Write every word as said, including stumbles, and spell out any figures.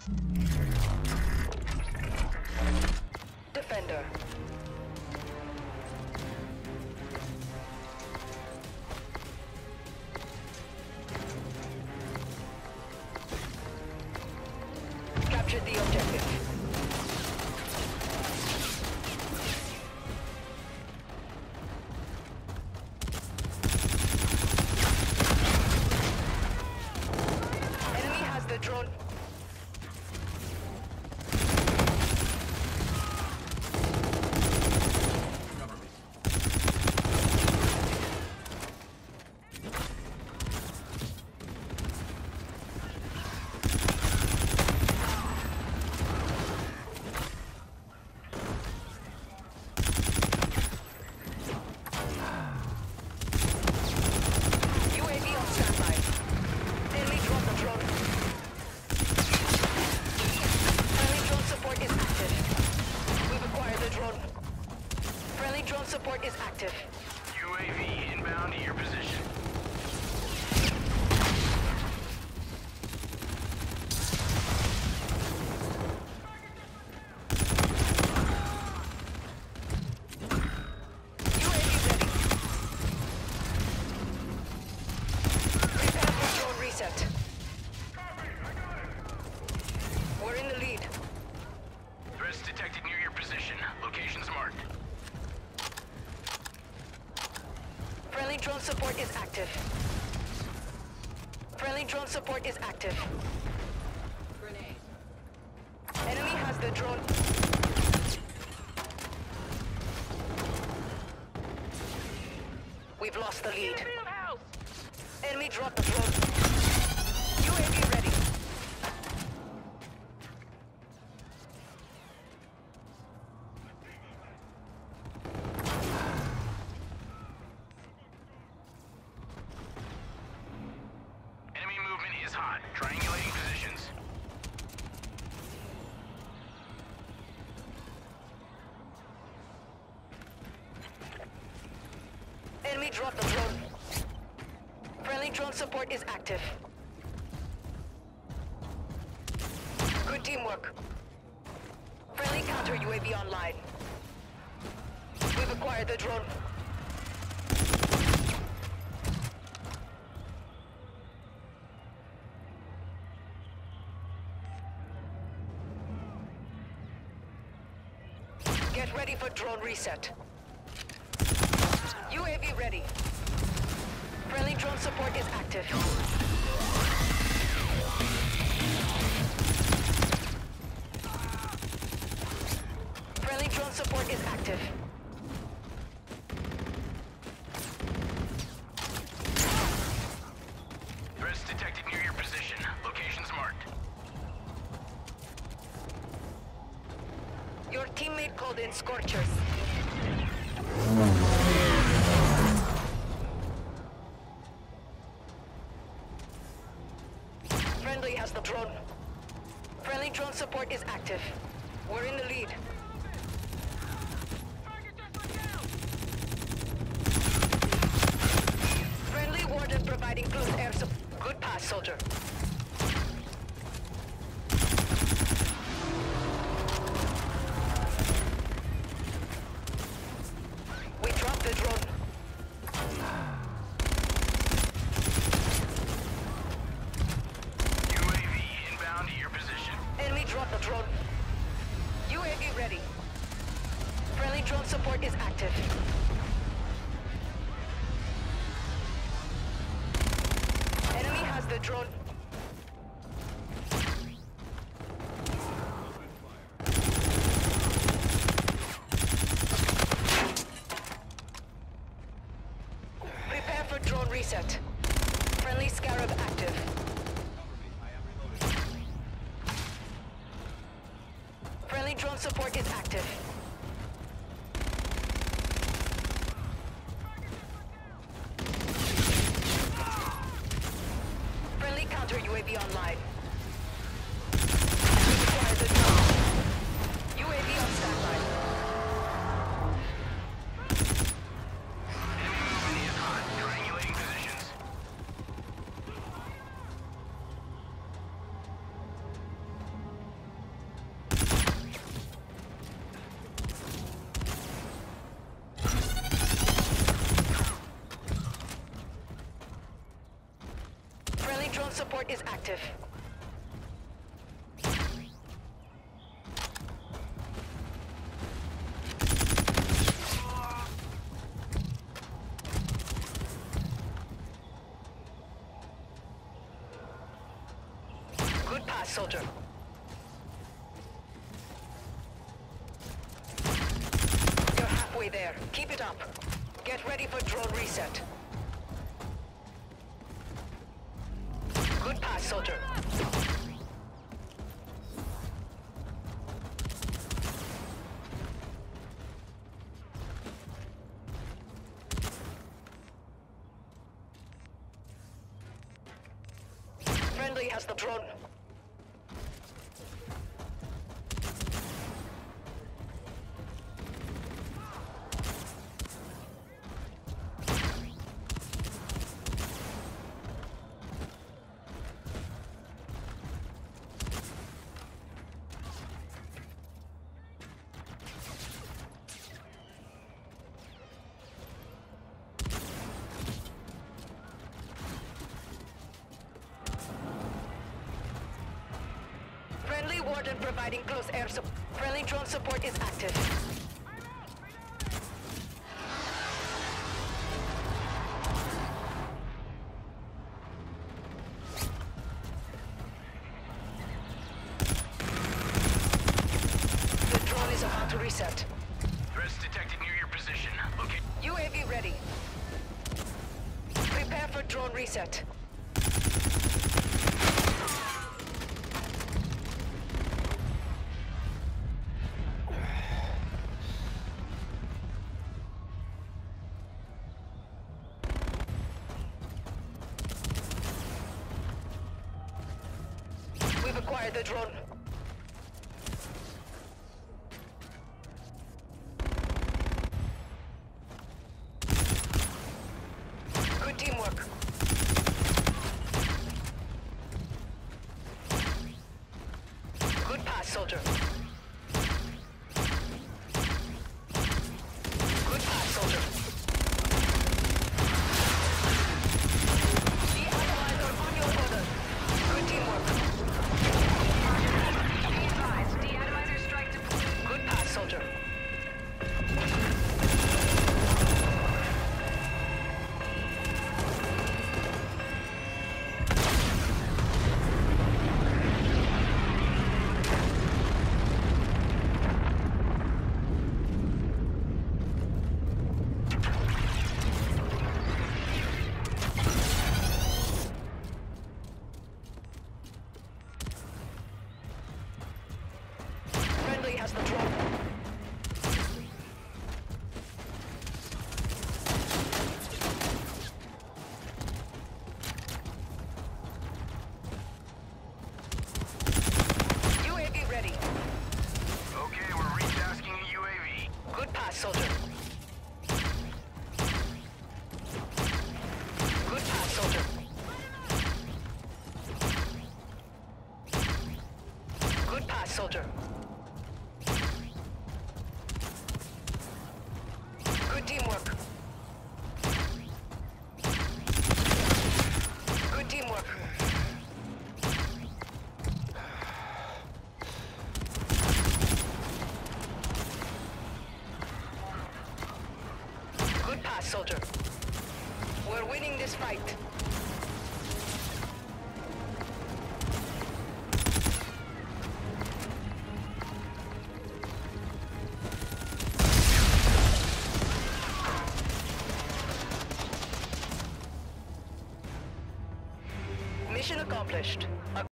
Defender. Captured the objective. Enemy has the drone. U A V on standby. Enemy drone the drone. Friendly drone support is active. We've acquired the drone. Friendly drone support is active. U A V inbound to your position. U A V ready. Prepare for drone reset. We're in the lead. Threats detected near your position. Locations marked. Friendly drone support is active. Friendly drone support is active. Grenade. Enemy has the drone. We've lost the lead. Enemy dropped the drone. U A V ready. Enemy movement is hot. Triangulating positions. Enemy dropped the drone. Friendly drone support is active. Good teamwork. Friendly counter U A V online. We've acquired the drone. Get ready for drone reset. U A V ready. Friendly drone support is active. Friendly drone support is active. Threats detected near your position. Locations marked. Your teammate called in Scorchers. Friendly has the drone. Friendly drone support is active. We're in the lead. Friendly warden providing close air support. Good pass, soldier. We dropped the drone. U A V inbound to your position. Enemy dropped the drone. U A V ready. Friendly drone support is active. Enemy has the drone. Prepare for drone reset. Friendly Scarab active. Friendly drone support is active. Friendly counter U A V online. Require the drone. U A V on standby. Enemy movement is hot. Triangulating positions. Friendly drone support is active. Good pass, soldier. You're halfway there. Keep it up. Get ready for drone reset. Good pass, soldier. Friendly has the drone. Friendly warden providing close air support. Friendly drone support is active. The drone is about to reset. Threats detected near your position. Okay. U A V ready. Prepare for drone reset. We've acquired the drone. Good teamwork. Good pass, soldier. Good pass, soldier. The allies are on your order. Good teamwork. Be advised, de-atomizer strike deployed. Good pass, soldier. Friendly has the drone. U A V ready. Okay, we're retasking a U A V. Good pass, soldier. Good pass, soldier. Good pass, soldier. Good teamwork. Good teamwork. Good pass, soldier. We're winning this fight. Mission accomplished.